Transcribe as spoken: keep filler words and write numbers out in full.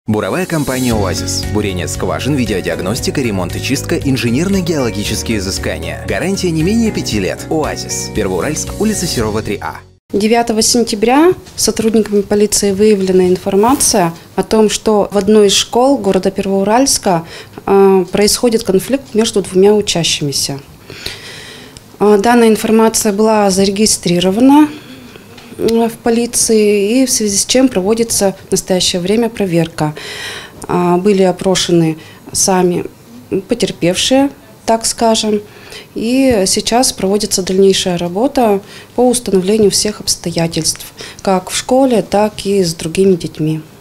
Буровая компания «Оазис». Бурение скважин, видеодиагностика, ремонт и чистка, инженерно-геологические изыскания. Гарантия не менее пяти лет. «Оазис». Первоуральск, улица Серова, три А. девятого сентября сотрудниками полиции выявлена информация о том, что в одной из школ города Первоуральска э, происходит конфликт между двумя учащимися. Э, данная информация была зарегистрирована в полиции, и в связи с чем проводится в настоящее время проверка. Э, были опрошены сами потерпевшие, так скажем, и сейчас проводится дальнейшая работа по установлению всех обстоятельств, как в школе, так и с другими детьми.